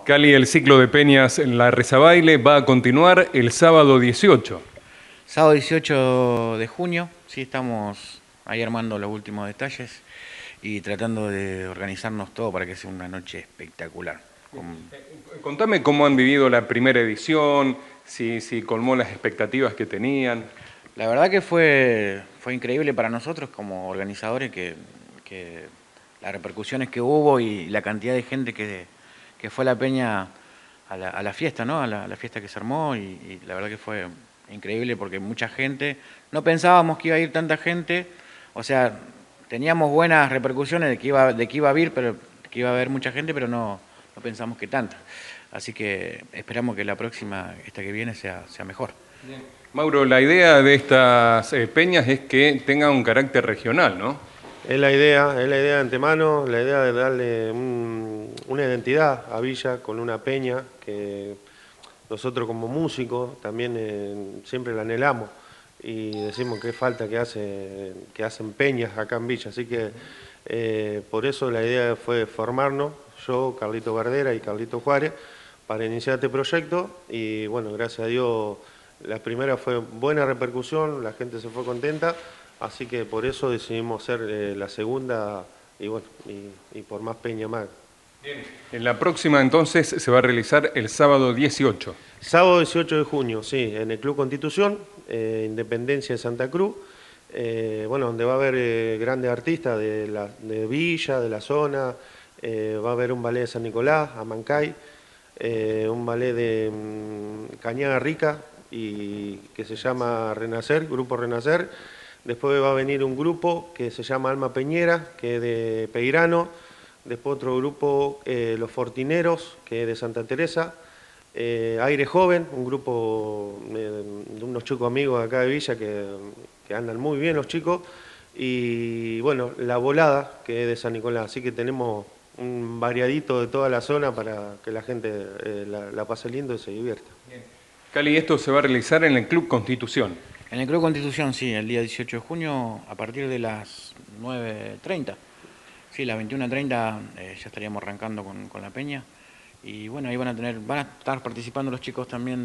Cali, el ciclo de peñas en la Rezabaile va a continuar el sábado 18. Sábado 18 de junio, sí, estamos ahí armando los últimos detalles y tratando de organizarnos todo para que sea una noche espectacular. Contame cómo han vivido la primera edición, si colmó las expectativas que tenían. La verdad que fue increíble para nosotros como organizadores que las repercusiones que hubo y la cantidad de gente que fue a la peña a la fiesta, ¿no? A la fiesta que se armó y la verdad que fue increíble porque mucha gente, no pensábamos que iba a ir tanta gente, o sea, teníamos buenas repercusiones de que iba a haber, pero que iba a haber mucha gente, pero no pensamos que tanta. Así que esperamos que la próxima, esta que viene, sea mejor. Bien. Mauro, la idea de estas peñas es que tengan un carácter regional, ¿no? Es la idea de antemano, la idea de darle una identidad a Villa con una peña que nosotros como músicos también siempre la anhelamos y decimos que falta que hacen peñas acá en Villa, así que por eso la idea fue formarnos, yo, Carlito Verdera y Carlito Juárez, para iniciar este proyecto y bueno, gracias a Dios la primera fue buena repercusión, la gente se fue contenta, así que por eso decidimos hacer la segunda y bueno, y por más peña más. Bien. En la próxima entonces se va a realizar el sábado 18. Sábado 18 de junio, sí, en el Club Constitución, Independencia de Santa Cruz, bueno, donde va a haber grandes artistas de Villa, de la zona, va a haber un ballet de San Nicolás, Amancay, un ballet de Cañada Rica, y que se llama Renacer, Grupo Renacer. Después va a venir un grupo que se llama Alma Peñera, que es de Peirano. Después otro grupo, Los Fortineros, que es de Santa Teresa. Aire Joven, un grupo de unos chicos amigos de acá de Villa que andan muy bien los chicos. Y bueno, La Volada, que es de San Nicolás. Así que tenemos un variadito de toda la zona para que la gente la pase lindo y se divierta. Bien. Cali, esto se va a realizar en el Club Constitución. En el Club Constitución, sí, el día 18 de junio, a partir de las 9:30. Sí, las 21:30 ya estaríamos arrancando con la peña. Y bueno, ahí van a estar participando los chicos también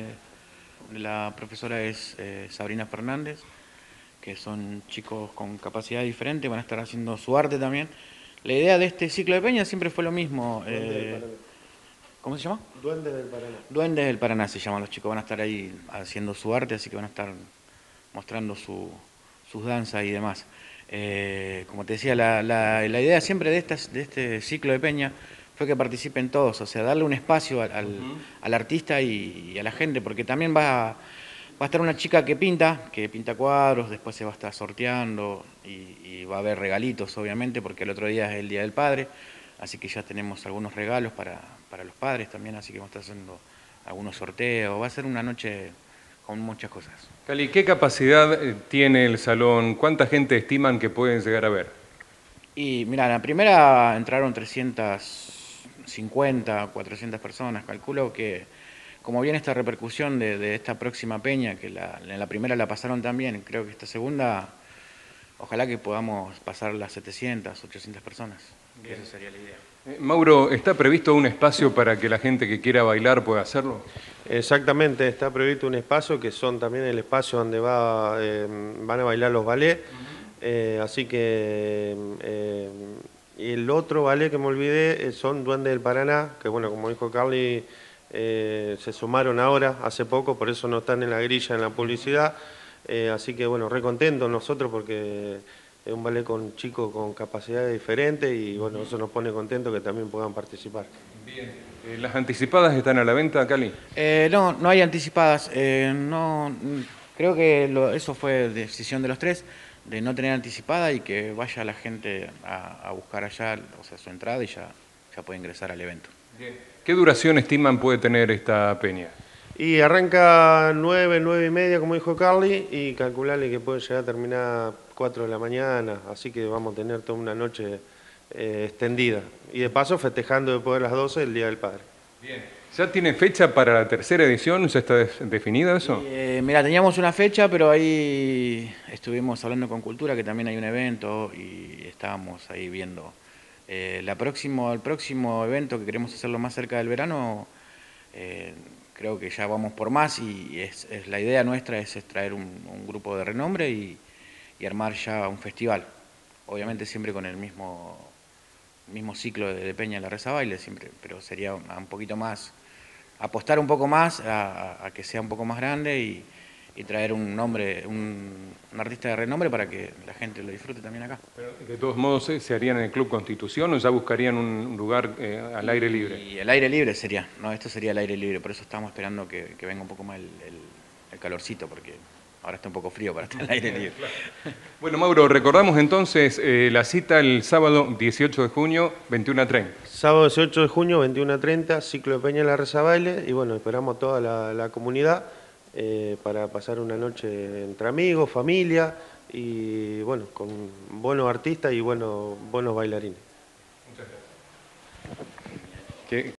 la profesora es Sabrina Fernández, que son chicos con capacidad diferente, van a estar haciendo su arte también. La idea de este ciclo de peña siempre fue lo mismo. ¿Cómo se llama? Duendes del Paraná. Duendes del Paraná se llaman los chicos, van a estar ahí haciendo su arte, así que van a estar mostrando sus danzas y demás. Como te decía, la idea siempre de este ciclo de peña fue que participen todos, o sea, darle un espacio al artista y a la gente, porque también va a estar una chica que pinta cuadros, después se va a estar sorteando y va a haber regalitos, obviamente, porque el otro día es el Día del Padre, así que ya tenemos algunos regalos para los padres también, así que vamos a estar haciendo algunos sorteos, va a ser una noche con muchas cosas. Cali, ¿qué capacidad tiene el salón? ¿Cuánta gente estiman que pueden llegar a ver? Y mira, la primera entraron 350, 400 personas. Calculo que, como viene esta repercusión de esta próxima peña, que en la primera la pasaron también, creo que esta segunda, ojalá que podamos pasar las 700, 800 personas. Esa sería la idea. Mauro, ¿está previsto un espacio para que la gente que quiera bailar pueda hacerlo? Exactamente, está previsto un espacio que son también el espacio donde van a bailar los ballets. Así que y el otro ballet que me olvidé son Duendes del Paraná, que bueno, como dijo Carly, se sumaron ahora, hace poco, por eso no están en la grilla, en la publicidad. Así que bueno, re contentos nosotros porque es un ballet con chicos con capacidades diferentes y bueno, eso nos pone contentos que también puedan participar. Bien. ¿Las anticipadas están a la venta, Cali? No hay anticipadas. No, creo que eso fue decisión de los tres, de no tener anticipada y que vaya la gente a buscar allá, o sea, su entrada y ya puede ingresar al evento. Bien. ¿Qué duración estiman puede tener esta peña? Y arranca 9:30, como dijo Carly, y calcularle que puede llegar a terminar 4 de la mañana, así que vamos a tener toda una noche extendida. Y de paso festejando después de las 12 el Día del Padre. Bien. ¿Ya tiene fecha para la tercera edición? ¿Ya está definido eso? Mira, teníamos una fecha, pero ahí estuvimos hablando con Cultura, que también hay un evento, y estábamos ahí viendo El próximo evento que queremos hacerlo más cerca del verano, creo que ya vamos por más y la idea nuestra es traer un grupo de renombre y armar ya un festival. Obviamente siempre con el mismo ciclo de Peña La Reza Baile, siempre, pero sería un poquito más, apostar un poco más a que sea un poco más grande y traer un artista de renombre para que la gente lo disfrute también acá. Pero de todos modos, ¿se harían en el Club Constitución o ya buscarían un lugar al aire libre? Y el aire libre sería, no, esto sería el aire libre, por eso estamos esperando que venga un poco más el calorcito, porque ahora está un poco frío para estar al aire libre. Bueno, Mauro, recordamos entonces la cita el sábado 18 de junio, 21 a 30. Sábado 18 de junio, 21 a 30, ciclo de Peña La Reza Baile, y bueno, esperamos a toda la comunidad para pasar una noche entre amigos, familia, y bueno, con buenos artistas y buenos bailarines. Que